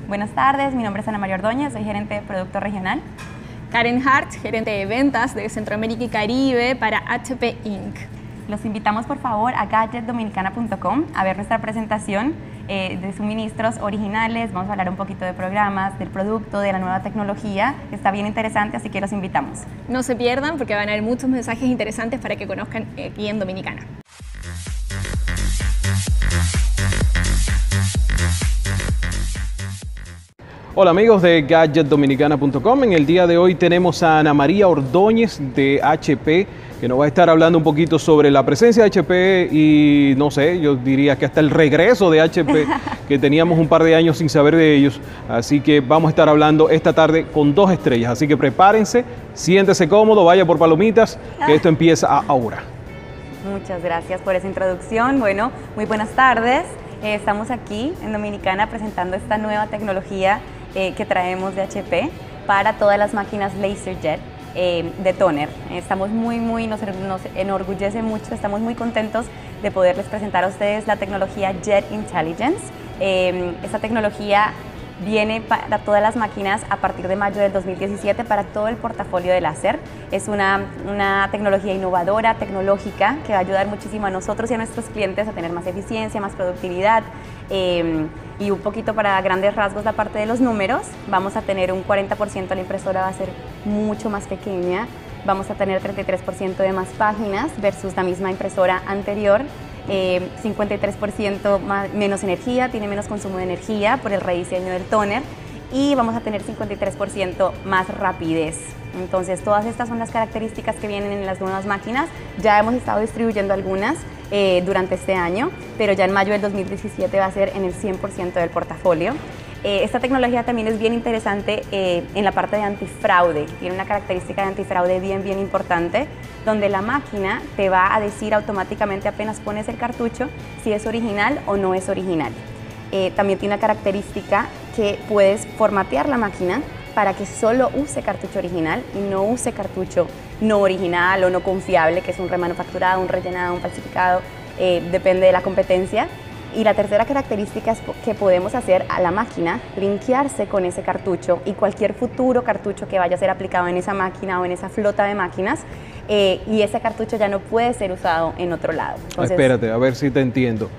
Buenas tardes, mi nombre es Ana María Ordóñez, soy gerente de Producto Regional. Karen Hart, gerente de ventas de Centroamérica y Caribe para HP Inc. Los invitamos por favor a gadgetdominicana.com a ver nuestra presentación de suministros originales. Vamos a hablar un poquito de programas, del producto, de la nueva tecnología, que está bien interesante, así que los invitamos. No se pierdan porque van a haber muchos mensajes interesantes para que conozcan aquí en Dominicana. Hola amigos de gadgetdominicana.com. En el día de hoy tenemos a Ana María Ordóñez de HP, que nos va a estar hablando un poquito sobre la presencia de HP y no sé, yo diría que hasta el regreso de HP, que teníamos un par de años sin saber de ellos. Así que vamos a estar hablando esta tarde con 2 estrellas. Así que prepárense, siéntese cómodo, vaya por palomitas, que esto empieza ahora. Muchas gracias por esa introducción. Bueno, muy buenas tardes. Estamos aquí en Dominicana presentando esta nueva tecnología que traemos de HP para todas las máquinas LaserJet de toner. Nos enorgullece mucho, estamos muy contentos de poderles presentar a ustedes la tecnología Jet Intelligence. Esta tecnología viene para todas las máquinas a partir de mayo del 2017 para todo el portafolio de láser. Es una tecnología innovadora, tecnológica, que va a ayudar muchísimo a nosotros y a nuestros clientes a tener más eficiencia, más productividad. Y un poquito para grandes rasgos la parte de los números, vamos a tener un 40%, la impresora va a ser mucho más pequeña, vamos a tener 33% de más páginas versus la misma impresora anterior. 53% menos energía, tiene menos consumo de energía por el rediseño del tóner y vamos a tener 53% más rapidez. Entonces todas estas son las características que vienen en las nuevas máquinas. Ya hemos estado distribuyendo algunas durante este año, pero ya en mayo del 2017 va a ser en el 100% del portafolio. Esta tecnología también es bien interesante en la parte de antifraude. Tiene una característica de antifraude bien importante, donde la máquina te va a decir automáticamente apenas pones el cartucho si es original o no es original. También tiene una característica que puedes formatear la máquina para que solo use cartucho original y no use cartucho no original o no confiable, que es un remanufacturado, un rellenado, un falsificado, depende de la competencia. Y la tercera característica es que podemos hacer a la máquina linkearse con ese cartucho y cualquier futuro cartucho que vaya a ser aplicado en esa máquina o en esa flota de máquinas, y ese cartucho ya no puede ser usado en otro lado. Entonces, espérate, a ver si te entiendo.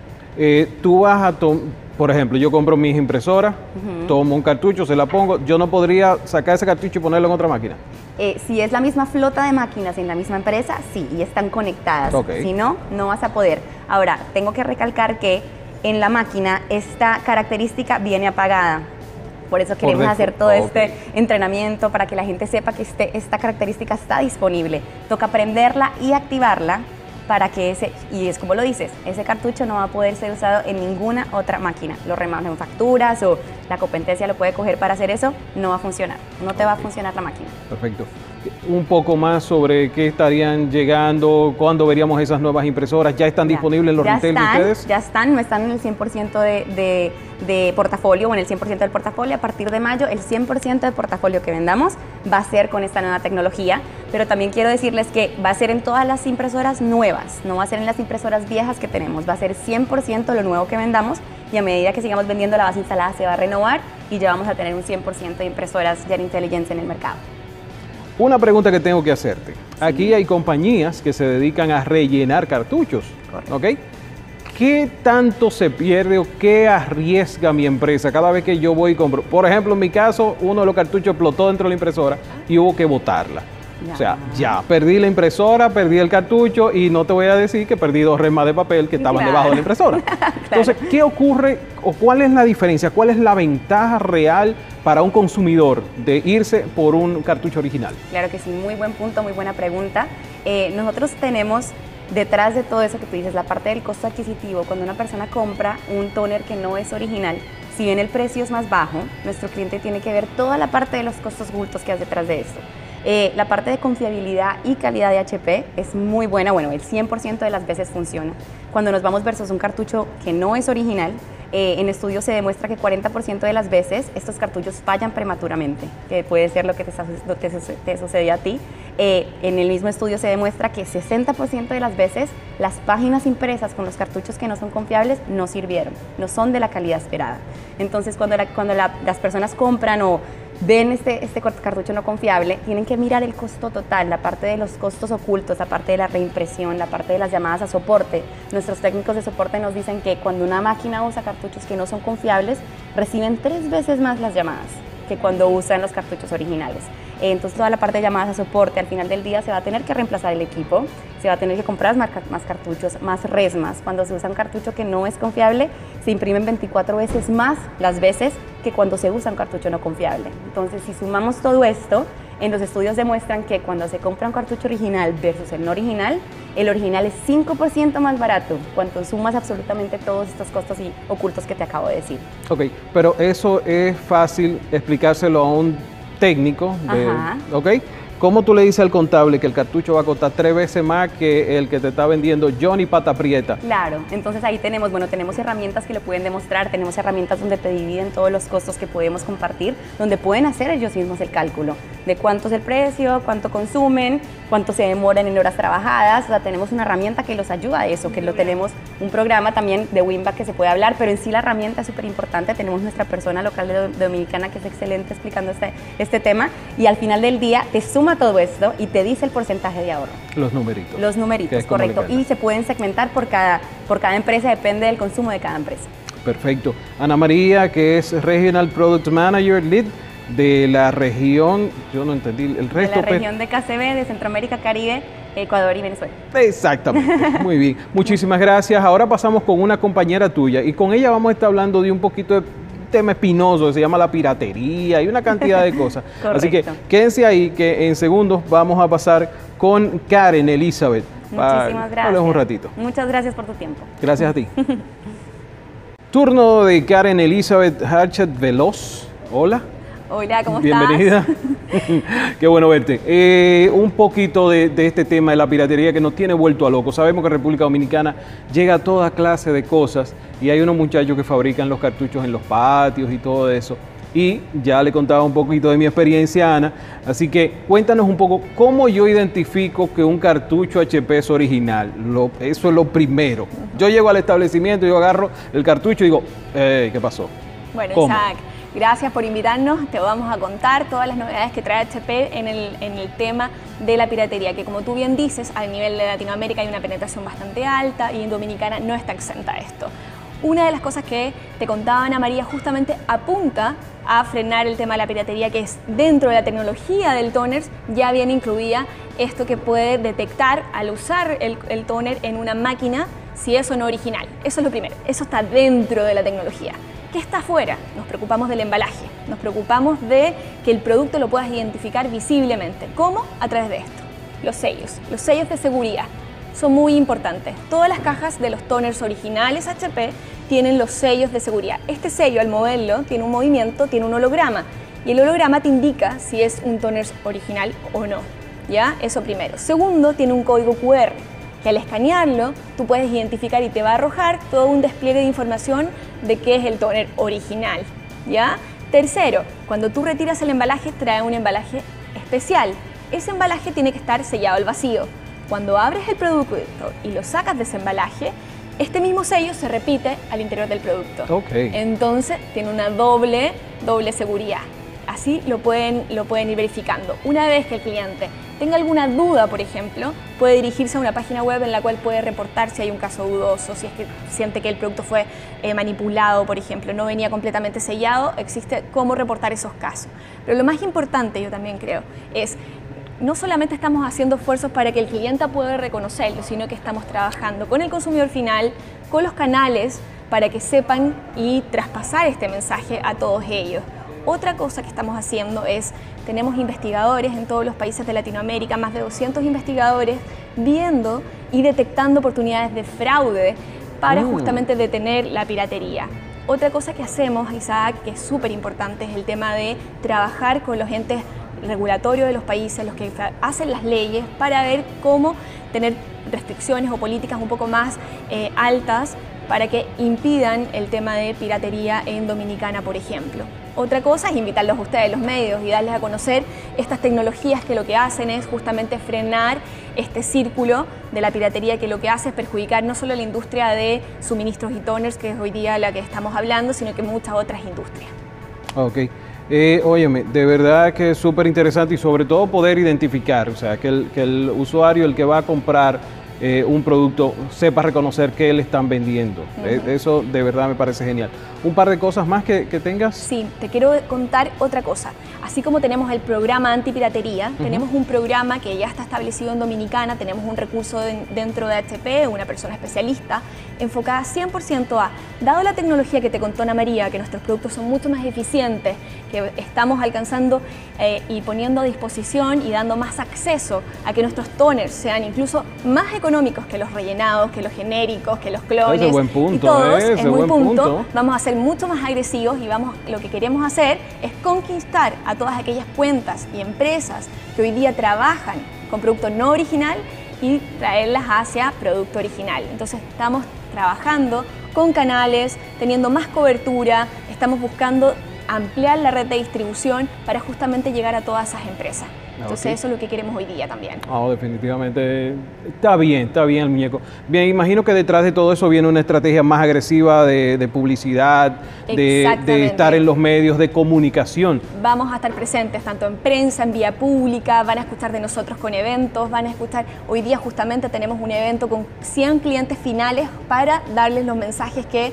Tú vas a por ejemplo, yo compro mis impresoras, tomo un cartucho, se la pongo, yo no podría sacar ese cartucho y ponerlo en otra máquina. Si es la misma flota de máquinas en la misma empresa, sí, y están conectadas. Okay. Si no, no vas a poder. Ahora, tengo que recalcar que en la máquina esta característica viene apagada. Por eso queremos hacer todo este entrenamiento para que la gente sepa que esta característica está disponible. Toca prenderla y activarla para que y es como lo dices, ese cartucho no va a poder ser usado en ninguna otra máquina. Los remanufacturas o la competencia lo puede coger para hacer eso, no va a funcionar, no te va a funcionar la máquina. Perfecto. Un poco más sobre qué estarían llegando, cuándo veríamos esas nuevas impresoras. ¿Ya están disponibles en los retail de ustedes? Ya están, no están en el 100% de portafolio o en el 100% del portafolio. A partir de mayo, el 100% del portafolio que vendamos va a ser con esta nueva tecnología, pero también quiero decirles que va a ser en todas las impresoras nuevas, no va a ser en las impresoras viejas que tenemos, va a ser 100% lo nuevo que vendamos y a medida que sigamos vendiendo la base instalada se va a renovar y ya vamos a tener un 100% de impresoras Jet Intelligence en el mercado. Una pregunta que tengo que hacerte. Sí. Aquí hay compañías que se dedican a rellenar cartuchos. Correcto. ¿Ok? ¿Qué tanto se pierde o qué arriesga mi empresa cada vez que yo voy y compro? Por ejemplo, en mi caso, uno de los cartuchos explotó dentro de la impresora y hubo que botarla. O sea, ya perdí la impresora, perdí el cartucho y no te voy a decir que perdí 2 remas de papel que estaban debajo de la impresora. Entonces, ¿qué ocurre o cuál es la diferencia? ¿Cuál es la ventaja real para un consumidor de irse por un cartucho original? Claro que sí, muy buen punto, muy buena pregunta. Nosotros tenemos detrás de todo eso que tú dices, la parte del costo adquisitivo. Cuando una persona compra un tóner que no es original, si bien el precio es más bajo, nuestro cliente tiene que ver toda la parte de los costos ocultos que hay detrás de esto. La parte de confiabilidad y calidad de HP es muy buena, bueno, el 100% de las veces funciona. Cuando nos vamos versus un cartucho que no es original, en estudios se demuestra que 40% de las veces estos cartuchos fallan prematuramente, que puede ser lo que te sucedió a ti. En el mismo estudio se demuestra que 60% de las veces las páginas impresas con los cartuchos que no son confiables no sirvieron, no son de la calidad esperada. Entonces, cuando las personas compran o ven este cartucho no confiable, tienen que mirar el costo total, la parte de los costos ocultos, la parte de la reimpresión, la parte de las llamadas a soporte. Nuestros técnicos de soporte nos dicen que cuando una máquina usa cartuchos que no son confiables, reciben 3 veces más las llamadas que cuando usan los cartuchos originales. Entonces toda la parte de llamadas a soporte, al final del día se va a tener que reemplazar el equipo, se va a tener que comprar más cartuchos, más resmas. Cuando se usa un cartucho que no es confiable, se imprimen 24 veces más las veces que cuando se usa un cartucho no confiable. Entonces, si sumamos todo esto, en los estudios demuestran que cuando se compra un cartucho original versus el no original, el original es 5% más barato cuando sumas absolutamente todos estos costos ocultos que te acabo de decir. Ok, pero eso es fácil explicárselo a un técnico, ¿ok? ¿Cómo tú le dices al contable que el cartucho va a costar 3 veces más que el que te está vendiendo Johnny Pata Prieta? Claro, entonces ahí tenemos herramientas que lo pueden demostrar, tenemos herramientas donde te dividen todos los costos que podemos compartir, donde pueden hacer ellos mismos el cálculo de cuánto es el precio, cuánto consumen, cuánto se demoran en horas trabajadas. O sea, tenemos una herramienta que los ayuda a eso, que lo tenemos, un programa también de Winback que se puede hablar, pero en sí la herramienta es súper importante. Tenemos nuestra persona local de Dominicana que es excelente explicando este tema, y al final del día te suma todo esto y te dice el porcentaje de ahorro. Los numeritos. Los numeritos, correcto. Y se pueden segmentar por cada empresa, depende del consumo de cada empresa. Perfecto. Ana María, que es Regional Product Manager Lead de la región, yo no entendí el resto. De la región de KCB, de Centroamérica, Caribe, Ecuador y Venezuela. Exactamente, muy bien. Muchísimas gracias. Ahora pasamos con una compañera tuya y con ella vamos a estar hablando de un poquito de tema espinoso que se llama la piratería y una cantidad de cosas. Así que quédense ahí, que en segundos vamos a pasar con Karen Elizabeth. Muchísimas gracias. Hablemos un ratito. Muchas gracias por tu tiempo. Gracias a ti. Turno de Karen Elizabeth Hatchet Veloz. Hola. Hola, ¿cómo Bienvenida. estás? Qué bueno verte. Un poquito de este tema de la piratería que nos tiene vuelto a locos. Sabemos que en República Dominicana llega a toda clase de cosas y hay unos muchachos que fabrican los cartuchos en los patios y todo eso. Y ya le contaba un poquito de mi experiencia a Ana, así que cuéntanos un poco cómo yo identifico que un cartucho HP es original. Eso es lo primero. Yo llego al establecimiento, yo agarro el cartucho y digo, ¿qué pasó? Bueno, ¿Cómo? Isaac, gracias por invitarnos. Te vamos a contar todas las novedades que trae HP en el tema de la piratería, que como tú bien dices, a nivel de Latinoamérica hay una penetración bastante alta y en Dominicana no está exenta a esto. Una de las cosas que te contaba Ana María justamente apunta a frenar el tema de la piratería, que es dentro de la tecnología del toner ya viene incluida esto que puede detectar al usar el toner en una máquina si es o no original. Eso es lo primero, eso está dentro de la tecnología. ¿Qué está afuera? Nos preocupamos del embalaje, nos preocupamos de que el producto lo puedas identificar visiblemente. ¿Cómo? A través de esto, los sellos de seguridad. Son muy importantes. Todas las cajas de los toners originales HP tienen los sellos de seguridad. Este sello, al moverlo, tiene un movimiento, tiene un holograma. Y el holograma te indica si es un toner original o no. ¿Ya? Eso primero. Segundo, tiene un código QR, que al escanearlo, tú puedes identificar y te va a arrojar todo un despliegue de información de qué es el toner original. ¿Ya? Tercero, cuando tú retiras el embalaje, trae un embalaje especial. Ese embalaje tiene que estar sellado al vacío. Cuando abres el producto y lo sacas de ese embalaje, este mismo sello se repite al interior del producto. Okay. Entonces tiene una doble seguridad. Así lo pueden ir verificando. Una vez que el cliente tenga alguna duda, por ejemplo, puede dirigirse a una página web en la cual puede reportar si hay un caso dudoso, si es que siente que el producto fue manipulado, por ejemplo, no venía completamente sellado, existe cómo reportar esos casos. Pero lo más importante, yo también creo, es no solamente estamos haciendo esfuerzos para que el cliente pueda reconocerlo, sino que estamos trabajando con el consumidor final, con los canales, para que sepan y traspasar este mensaje a todos ellos. Otra cosa que estamos haciendo es, tenemos investigadores en todos los países de Latinoamérica, más de 200 investigadores, viendo y detectando oportunidades de fraude para justamente detener la piratería. Otra cosa que hacemos, Isaac, que es súper importante, es el tema de trabajar con los entes regulatorios de los países, los que hacen las leyes, para ver cómo tener restricciones o políticas un poco más altas para que impidan el tema de piratería en Dominicana, por ejemplo. Otra cosa es invitarlos a ustedes, los medios, y darles a conocer estas tecnologías que lo que hacen es justamente frenar este círculo de la piratería, que lo que hace es perjudicar no solo la industria de suministros y toners, que es hoy día la que estamos hablando, sino que muchas otras industrias. Ok. Óyeme, de verdad que es súper interesante y sobre todo poder identificar, o sea, que el usuario, el que va a comprar un producto, sepa reconocer qué le están vendiendo. Eso de verdad me parece genial. ¿Un par de cosas más que tengas? Sí, te quiero contar otra cosa. Así como tenemos el programa antipiratería, tenemos un programa que ya está establecido en Dominicana, tenemos un recurso dentro de HP, una persona especialista, enfocada 100% a, dado la tecnología que te contó Ana María, que nuestros productos son mucho más eficientes, que estamos alcanzando y poniendo a disposición y dando más acceso a que nuestros toners sean incluso más económicos que los rellenados, que los genéricos, que los clones. Ese buen punto, y todos, ese es muy buen punto. Vamos a ser mucho más agresivos y lo que queremos hacer es conquistar a todas aquellas cuentas y empresas que hoy día trabajan con producto no original y traerlas hacia producto original. Entonces estamos trabajando con canales, teniendo más cobertura, estamos buscando ampliar la red de distribución para justamente llegar a todas esas empresas. Entonces eso es lo que queremos hoy día también. Definitivamente está bien el muñeco. Bien, imagino que detrás de todo eso viene una estrategia más agresiva de publicidad, de estar en los medios de comunicación. Vamos a estar presentes tanto en prensa, en vía pública, van a escuchar de nosotros con eventos, van a escuchar, hoy día justamente tenemos un evento con 100 clientes finales para darles los mensajes que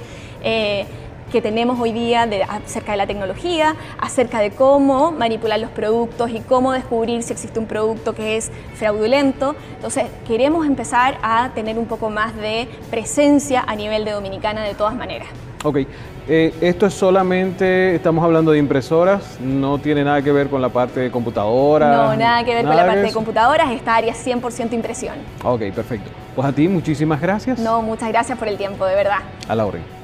tenemos hoy día acerca de la tecnología, acerca de cómo manipular los productos y cómo descubrir si existe un producto que es fraudulento. Entonces, queremos empezar a tener un poco más de presencia a nivel de Dominicana de todas maneras. Ok, esto es solamente, estamos hablando de impresoras, no tiene nada que ver con la parte de computadoras. No, nada que ver con la parte de computadoras, esta área es 100% impresión. Ok, perfecto. Pues a ti, muchísimas gracias. No, muchas gracias por el tiempo, de verdad. A la orden.